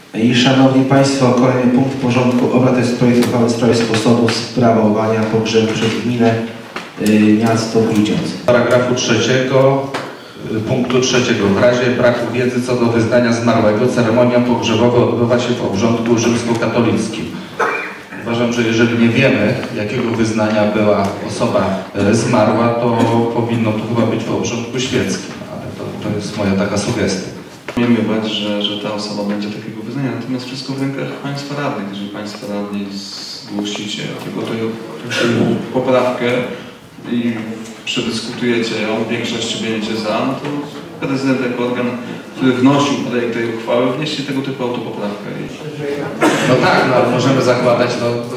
I szanowni Państwo, kolejny punkt w porządku obrad to jest projekt uchwały w sprawie sposobu sprawowania pogrzebu przez gminę miasto Grudziądz. Paragrafu 3, punktu 3. W razie braku wiedzy co do wyznania zmarłego, ceremonia pogrzebowa odbywa się w obrządku rzymskokatolickim. Uważam, że jeżeli nie wiemy, jakiego wyznania była osoba zmarła, to powinno to chyba być w obrządku świeckim, ale to jest moja taka sugestia. Miejmy bać, że ta osoba będzie takiego wyznania, natomiast wszystko w rękach Państwa radnych. Jeżeli Państwo radni zgłosicie poprawkę i przedyskutujecie ją, większość będzie za, no to prezydent jako organ, który wnosił projekt tej uchwały, wnieście tego typu autopoprawkę. No tak, no możemy zakładać,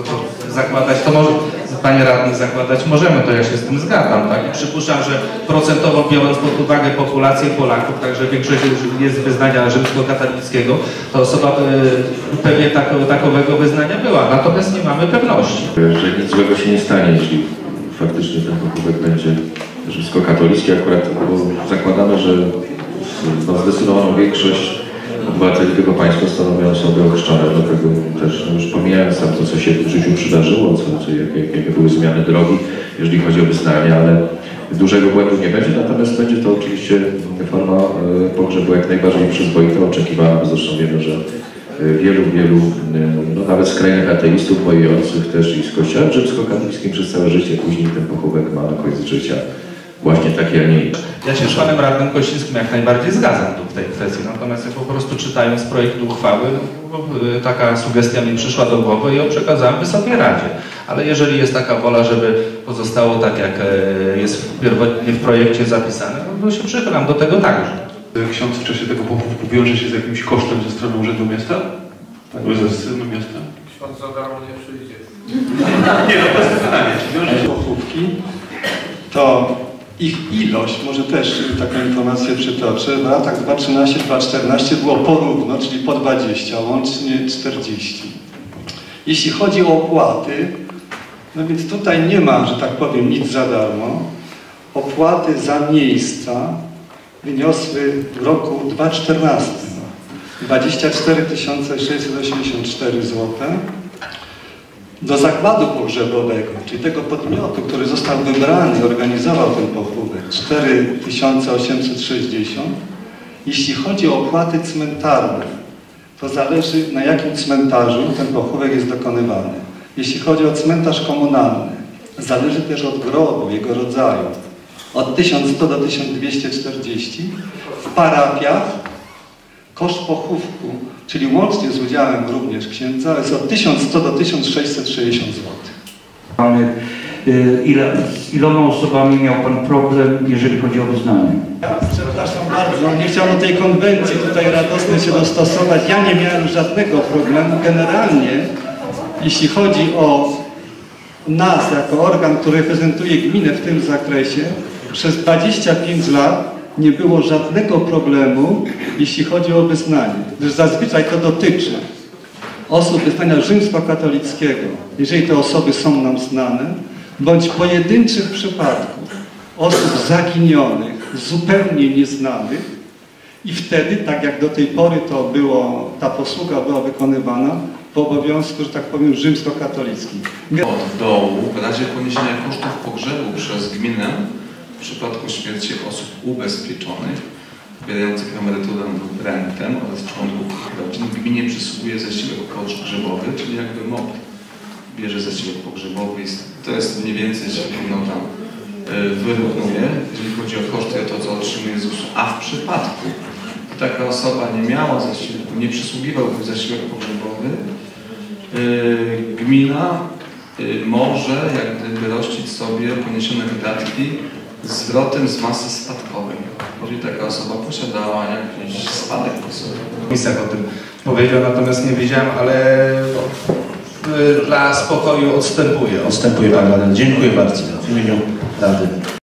to może, Panie Radny, zakładać możemy, to ja się z tym zgadzam, tak? I przypuszczam, że procentowo biorąc pod uwagę populację Polaków, także większość jest wyznania rzymskokatolickiego, to osoba pewnie takowego wyznania była, natomiast nie mamy pewności. Że nic złego się nie stanie, jeśli faktycznie ten pochówek będzie rzymskokatolicki, akurat zakładamy, że zdecydowaną większość obywateli tego państwa stanowią osoby ochrzczone, dlatego też już pomijając tam to, co się w życiu przydarzyło, jakie były zmiany drogi, jeżeli chodzi o wyznanie, ale dużego błędu nie będzie, natomiast będzie to oczywiście forma pogrzebu jak najbardziej przyzwoita, oczekiwana, zresztą wiemy, że wielu no nawet skrajnych ateistów, bojujących też i z kościołem rzymskokatolickim przez całe życie, później ten pochówek ma na koniec życia właśnie takie, a nie inne. Ja się z Panem Radnym Kościńskim jak najbardziej zgadzam tu w tej kwestii, natomiast ja po prostu czytając projekt uchwały, taka sugestia mi przyszła do głowy i ją przekazałem Wysokiej Radzie. Ale jeżeli jest taka wola, żeby pozostało tak, jak jest pierwotnie w projekcie zapisane, no to się przychylam do tego także. Ksiądz w czasie tego pochówku wiąże się z jakimś kosztem ze strony Urzędu Miasta? Tak, ze strony miasta? Ksiądz za darmo nie przyjdzie. Nie, no proste pytanie. Wiąże się pochówki, to ich ilość, może też taką informację przytoczę, w latach 2013-2014 było porówno, czyli po 20, łącznie 40. Jeśli chodzi o opłaty, no więc tutaj nie ma, że tak powiem, nic za darmo. Opłaty za miejsca wyniosły w roku 2014 24 684 zł. Do zakładu pogrzebowego, czyli tego podmiotu, który został wybrany, organizował ten pochówek, 4860. Jeśli chodzi o opłaty cmentarne, to zależy, na jakim cmentarzu ten pochówek jest dokonywany. Jeśli chodzi o cmentarz komunalny, zależy też od grobu, jego rodzaju. Od 1100 do 1240. W parafiach koszt pochówku, czyli łącznie z udziałem również księdza, jest od 1100 do 1660 zł. Z iloma osobami miał Pan problem, jeżeli chodzi o wyznanie? Ja przepraszam bardzo, nie chciałem do tej konwencji tutaj radosnie się dostosować. Ja nie miałem żadnego problemu. Generalnie, jeśli chodzi o nas jako organ, który reprezentuje gminę w tym zakresie, przez 25 lat nie było żadnego problemu, jeśli chodzi o wyznanie. Gdyż zazwyczaj to dotyczy osób wyznania rzymskokatolickiego, jeżeli te osoby są nam znane, bądź pojedynczych przypadków osób zaginionych, zupełnie nieznanych i wtedy, tak jak do tej pory to było, ta posługa była wykonywana w obowiązku, że tak powiem, rzymskokatolickim. Od dołu, w razie poniesienia kosztów pogrzebu przez gminę, w przypadku śmierci osób ubezpieczonych, pobierających emeryturę lub rentę oraz członków ich rodzin, gminie przysługuje zasiłek pogrzebowy, czyli jakby MOP bierze zasiłek pogrzebowy i to jest mniej więcej się tam wyrównuje, jeżeli chodzi o koszty, to co otrzymuje z usług. A w przypadku, gdy taka osoba nie miała zasiłku, nie przysługiwał zasiłek pogrzebowy, gmina może jak gdyby rościć sobie poniesione wydatki zwrotem z masy spadkowej, jeżeli taka osoba posiadała jakiś spadek po sobie. Komisarz o tym powiedział, natomiast nie wiedziałem, ale dla spokoju odstępuję. Odstępuję Pan Radny. Dziękuję bardzo w imieniu Rady.